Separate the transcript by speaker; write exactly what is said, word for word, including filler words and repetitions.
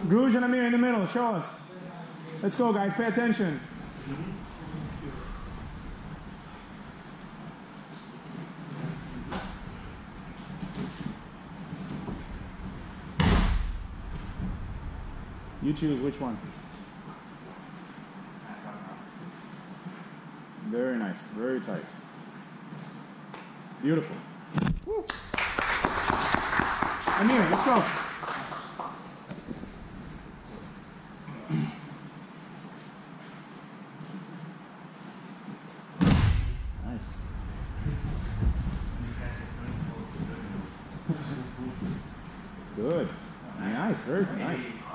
Speaker 1: Gruge and Amir in the middle. Show us. Let's go, guys. Pay attention. You choose which one. Very nice. Very tight. Beautiful. Woo. Amir, let's go. Nice. Good. Nice. Very nice.